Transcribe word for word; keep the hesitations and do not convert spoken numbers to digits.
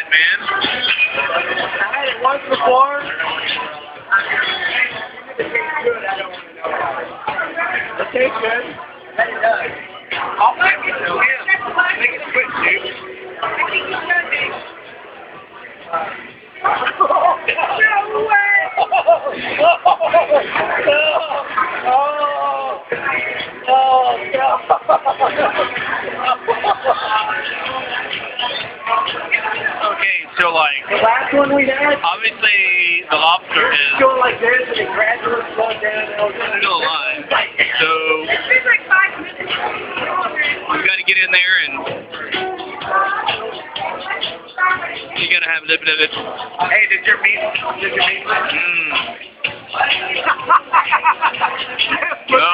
man. I had it once before. It tastes good. It does. I'll make it to him. Make it quick, dude. No way! Oh, oh, no. Okay, so like, The last one we had, obviously the lobster is going like this and it gradually slowed down. And all that. still alive, so we've got to get in there and you got to have a little bit of it. Hey, did your meat, did your meat? Mmm.